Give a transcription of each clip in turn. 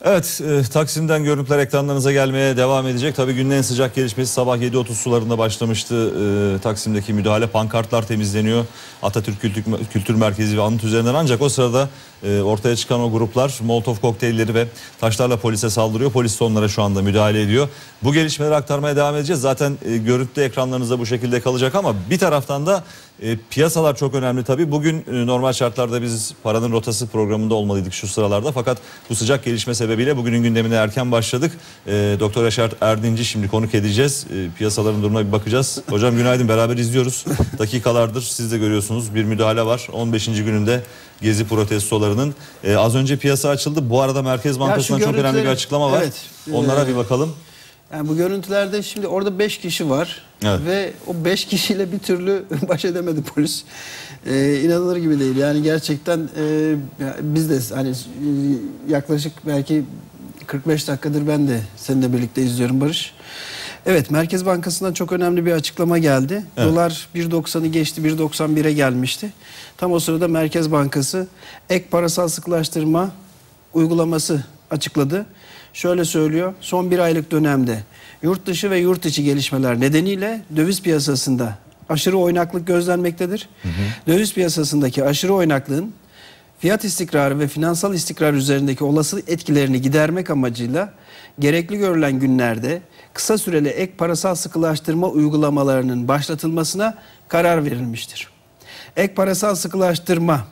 Evet, Taksim'den görüntüler ekranlarınıza gelmeye devam edecek. Tabii günün en sıcak gelişmesi sabah 7.30 sularında başlamıştı. Taksim'deki müdahale, pankartlar temizleniyor. Atatürk Kültür Merkezi ve anıt üzerinden, ancak o sırada ortaya çıkan o gruplar Molotov kokteylleri ve taşlarla polise saldırıyor. Polis de onlara şu anda müdahale ediyor. Bu gelişmeleri aktarmaya devam edeceğiz. Zaten görüntü ekranlarınızda bu şekilde kalacak ama bir taraftan da piyasalar çok önemli tabii. Bugün normal şartlarda biz Paranın Rotası programında olmalıydık şu sıralarda. Fakat bu sıcak gelişme sebebiyle bugünün gündemine erken başladık. Doktor Yaşar Erdinç'i şimdi konuk edeceğiz. Piyasaların durumuna bir bakacağız. Hocam günaydın, beraber izliyoruz. Dakikalardır siz de görüyorsunuz, bir müdahale var. 15. gününde Gezi protestolarının. Az önce piyasa açıldı. Bu arada Merkez Bankası'ndan çok önemli bir açıklama var. Evet, onlara bir bakalım. Yani bu görüntülerde şimdi orada 5 kişi var, evet, ve o 5 kişiyle bir türlü baş edemedi polis. İnanılır gibi değil. Yani gerçekten biz de hani yaklaşık belki 45 dakikadır ben de seninle birlikte izliyorum Barış. Evet, Merkez Bankası'ndan çok önemli bir açıklama geldi. Evet. Dolar 1.90'ı geçti, 1.91'e gelmişti. Tam o sırada Merkez Bankası ek parasal sıkılaştırma uygulaması açıkladı. Şöyle söylüyor: son bir aylık dönemde yurt dışı ve yurt içi gelişmeler nedeniyle döviz piyasasında aşırı oynaklık gözlenmektedir. Döviz piyasasındaki aşırı oynaklığın fiyat istikrarı ve finansal istikrar üzerindeki olası etkilerini gidermek amacıyla gerekli görülen günlerde kısa süreli ek parasal sıkılaştırma uygulamalarının başlatılmasına karar verilmiştir. Ek parasal sıkılaştırma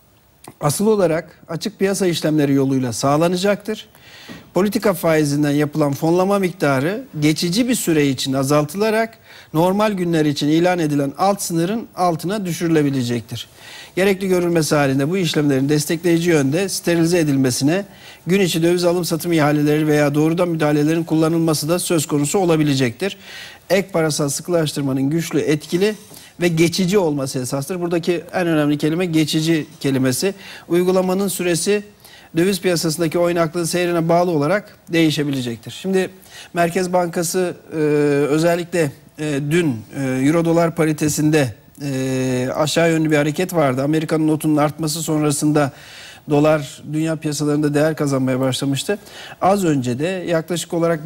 asıl olarak açık piyasa işlemleri yoluyla sağlanacaktır. Politika faizinden yapılan fonlama miktarı geçici bir süre için azaltılarak normal günler için ilan edilen alt sınırın altına düşürülebilecektir. Gerekli görülmesi halinde bu işlemlerin destekleyici yönde sterilize edilmesine, gün içi döviz alım satım ihaleleri veya doğrudan müdahalelerin kullanılması da söz konusu olabilecektir. Ek parasal sıkılaştırmanın güçlü, etkili ve geçici olması esastır. Buradaki en önemli kelime geçici kelimesi. Uygulamanın süresi döviz piyasasındaki oynaklığın seyrine bağlı olarak değişebilecektir. Şimdi Merkez Bankası özellikle dün Euro dolar paritesinde aşağı yönlü bir hareket vardı. Amerika'nın notunun artması sonrasında dolar dünya piyasalarında değer kazanmaya başlamıştı. Az önce de yaklaşık olarak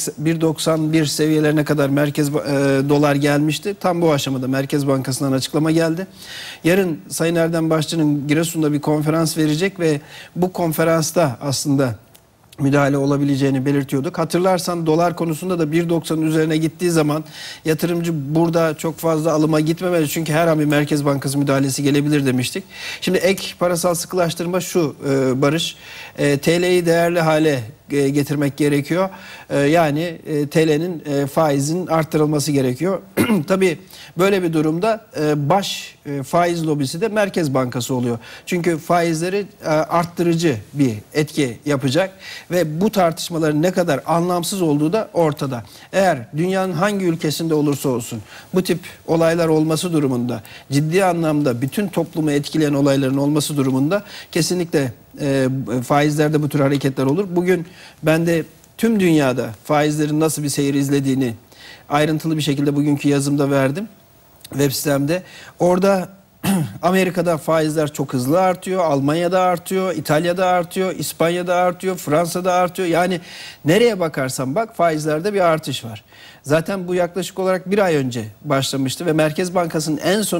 1.91 seviyelerine kadar dolar gelmişti. Tam bu aşamada Merkez Bankası'ndan açıklama geldi. Yarın Sayın Erdem Başçı'nın Giresun'da bir konferans verecek ve bu konferansta aslında müdahale olabileceğini belirtiyorduk. Hatırlarsan dolar konusunda da 1.90'ın üzerine gittiği zaman yatırımcı burada çok fazla alıma gitmemeli. Çünkü her an bir Merkez Bankası müdahalesi gelebilir demiştik. Şimdi ek parasal sıkılaştırma şu Barış. TL'yi değerli hale getirmek gerekiyor. Yani TL'nin faizin arttırılması gerekiyor. Tabii böyle bir durumda baş faiz lobisi de Merkez Bankası oluyor. Çünkü faizleri arttırıcı bir etki yapacak ve bu tartışmaların ne kadar anlamsız olduğu da ortada. Eğer dünyanın hangi ülkesinde olursa olsun bu tip olaylar olması durumunda, ciddi anlamda bütün toplumu etkileyen olayların olması durumunda kesinlikle faizlerde bu tür hareketler olur. Bugün ben de tüm dünyada faizlerin nasıl bir seyir izlediğini ayrıntılı bir şekilde bugünkü yazımda verdim web sitemde. Orada Amerika'da faizler çok hızlı artıyor, Almanya'da artıyor, İtalya'da artıyor, İspanya'da artıyor, Fransa'da artıyor. Yani nereye bakarsan bak faizlerde bir artış var. Zaten bu yaklaşık olarak bir ay önce başlamıştı ve Merkez Bankası'nın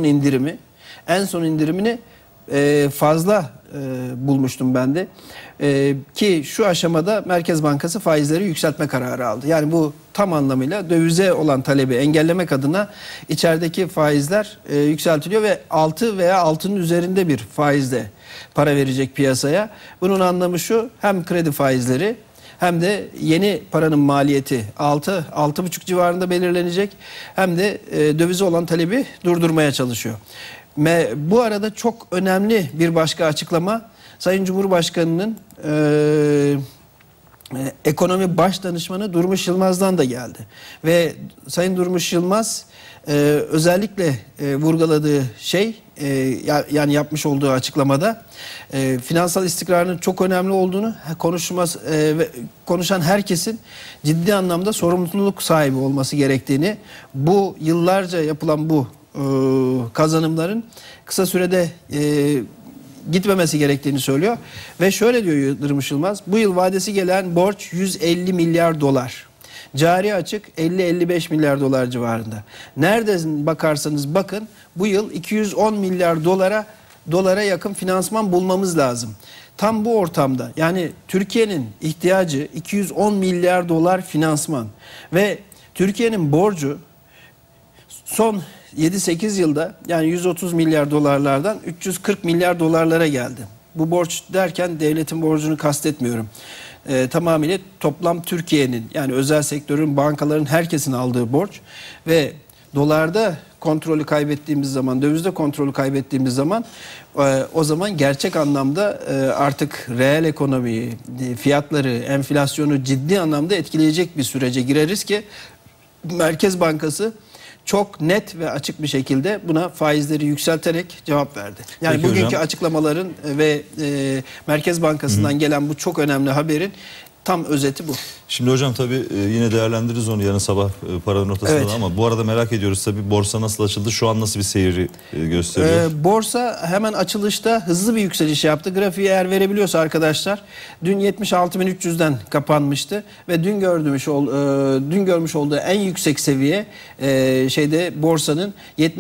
en son indirimini fazla bulmuştum ben de. Ki şu aşamada Merkez Bankası faizleri yükseltme kararı aldı. Yani bu tam anlamıyla dövize olan talebi engellemek adına içerideki faizler yükseltiliyor ve 6 veya 6'nın üzerinde bir faizle para verecek piyasaya. Bunun anlamı şu: hem kredi faizleri hem de yeni paranın maliyeti 6-6,5 civarında belirlenecek, hem de dövize olan talebi durdurmaya çalışıyor. Bu arada çok önemli bir başka açıklama Sayın Cumhurbaşkanı'nın ekonomi baş danışmanı Durmuş Yılmaz'dan da geldi. Ve Sayın Durmuş Yılmaz özellikle vurguladığı şey, yani yapmış olduğu açıklamada finansal istikrarın çok önemli olduğunu, konuşan herkesin ciddi anlamda sorumluluk sahibi olması gerektiğini, bu yıllarca yapılan bu kazanımların kısa sürede gitmemesi gerektiğini söylüyor. Ve şöyle diyor Yıldırım Işılmaz, bu yıl vadesi gelen borç 150 milyar dolar. Cari açık 50-55 milyar dolar civarında. Nereden bakarsanız bakın bu yıl 210 milyar dolara yakın finansman bulmamız lazım. Tam bu ortamda yani Türkiye'nin ihtiyacı 210 milyar dolar finansman ve Türkiye'nin borcu son 7-8 yılda yani 130 milyar dolarlardan 340 milyar dolarlara geldi. Bu borç derken devletin borcunu kastetmiyorum. Tamamıyla toplam Türkiye'nin yani özel sektörün, bankaların, herkesin aldığı borç ve dolarda kontrolü kaybettiğimiz zaman, dövizde kontrolü kaybettiğimiz zaman o zaman gerçek anlamda artık reel ekonomiyi, fiyatları, enflasyonu ciddi anlamda etkileyecek bir sürece gireriz ki Merkez Bankası çok net ve açık bir şekilde buna faizleri yükselterek cevap verdi. Yani peki bugünkü hocam, açıklamaların ve Merkez Bankası'ndan gelen bu çok önemli haberin tam özeti bu. Şimdi hocam tabii yine değerlendiririz onu yarın sabah para notasında Evet. ama bu arada merak ediyoruz tabii borsa nasıl açıldı, şu an nasıl bir seyri gösteriyor? Borsa hemen açılışta hızlı bir yükseliş yaptı. Grafiği eğer verebiliyorsa arkadaşlar, dün 76.300'den kapanmıştı ve dün görmüş olduğu en yüksek seviye borsanın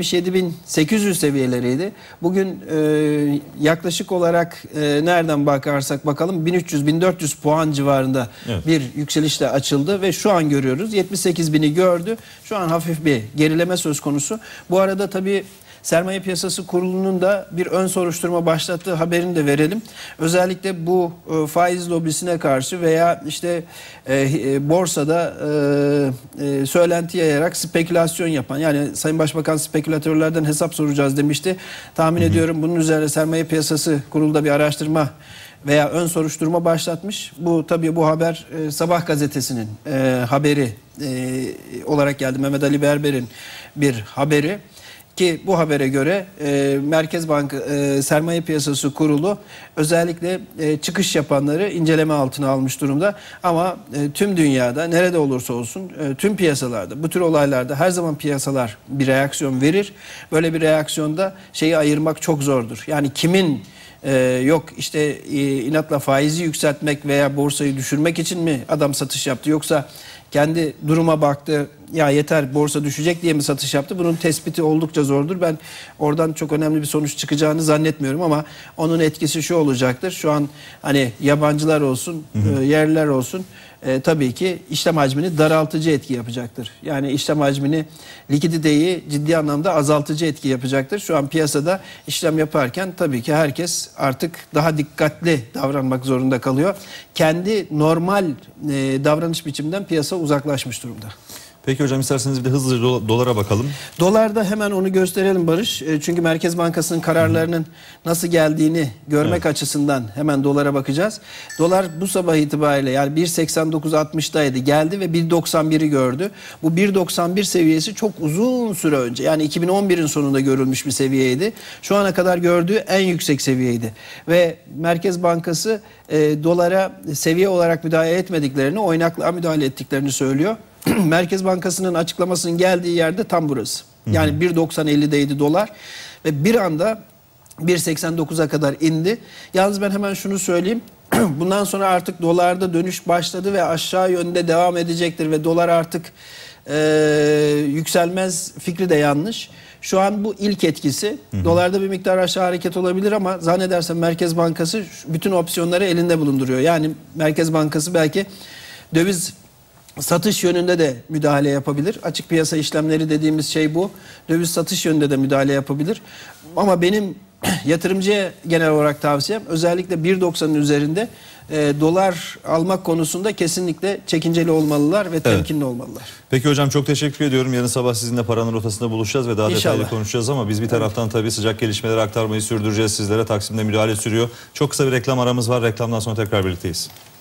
77.800 seviyeleriydi. Bugün yaklaşık olarak nereden bakarsak bakalım 1300-1400 puan civarında bir yükselişle açıldı ve şu an görüyoruz 78.000'i gördü. Şu an hafif bir gerileme söz konusu. Bu arada tabii Sermaye Piyasası Kurulu'nun da bir ön soruşturma başlattığı haberini de verelim. Özellikle bu faiz lobisine karşı veya işte borsada söylenti yayarak spekülasyon yapan, yani Sayın Başbakan spekülatörlerden hesap soracağız demişti. Tahmin ediyorum bunun üzerine Sermaye Piyasası Kurulu da bir araştırma veya ön soruşturma başlatmış. Bu tabii bu haber Sabah gazetesinin haberi olarak geldi. Mehmet Ali Berber'in bir haberi ki bu habere göre Merkez Sermaye Piyasası Kurulu özellikle çıkış yapanları inceleme altına almış durumda. Ama tüm dünyada nerede olursa olsun tüm piyasalarda bu tür olaylarda her zaman piyasalar bir reaksiyon verir. Böyle bir reaksiyonda şeyi ayırmak çok zordur. Yani kimin yok işte inatla faizi yükseltmek veya borsayı düşürmek için mi adam satış yaptı, yoksa kendi duruma baktı ya yeter borsa düşecek diye mi satış yaptı? Bunun tespiti oldukça zordur. Ben oradan çok önemli bir sonuç çıkacağını zannetmiyorum ama onun etkisi şu olacaktır. Şu an hani yabancılar olsun, yerliler olsun tabii ki işlem hacmini daraltıcı etki yapacaktır. Yani işlem hacmini, likiditeyi ciddi anlamda azaltıcı etki yapacaktır. Şu an piyasada işlem yaparken tabii ki herkes artık daha dikkatli davranmak zorunda kalıyor. Kendi normal davranış biçiminden piyasa uzaklaşmış durumda. Peki hocam isterseniz bir de hızlıca dolara bakalım. Dolarda hemen onu gösterelim Barış. Çünkü Merkez Bankası'nın kararlarının nasıl geldiğini görmek açısından hemen dolara bakacağız. Dolar bu sabah itibariyle yani 1.89.60'daydı, geldi ve 1.91'i gördü. Bu 1.91 seviyesi çok uzun süre önce, yani 2011'in sonunda görülmüş bir seviyeydi. Şu ana kadar gördüğü en yüksek seviyeydi. Ve Merkez Bankası dolara seviye olarak müdahale etmediklerini, oynaklığa müdahale ettiklerini söylüyor. Merkez Bankası'nın açıklamasının geldiği yerde tam burası. Yani 1.90-50'deydi dolar ve bir anda 1.89'a kadar indi. Yalnız ben hemen şunu söyleyeyim. Bundan sonra artık dolarda dönüş başladı ve aşağı yönde devam edecektir ve dolar artık yükselmez fikri de yanlış. Şu an bu ilk etkisi. Dolarda bir miktar aşağı hareket olabilir ama zannedersem Merkez Bankası bütün opsiyonları elinde bulunduruyor. Yani Merkez Bankası belki döviz satış yönünde de müdahale yapabilir. Açık piyasa işlemleri dediğimiz şey bu. Döviz satış yönünde de müdahale yapabilir. Ama benim yatırımcıya genel olarak tavsiyem özellikle 1.90'ın üzerinde dolar almak konusunda kesinlikle çekinceli olmalılar ve temkinli olmalılar. Peki hocam çok teşekkür ediyorum. Yarın sabah sizinle paranın rotasında buluşacağız ve daha detaylı konuşacağız ama biz bir taraftan tabii sıcak gelişmeleri aktarmayı sürdüreceğiz sizlere. Taksim'de müdahale sürüyor. Çok kısa bir reklam aramız var. Reklamdan sonra tekrar birlikteyiz.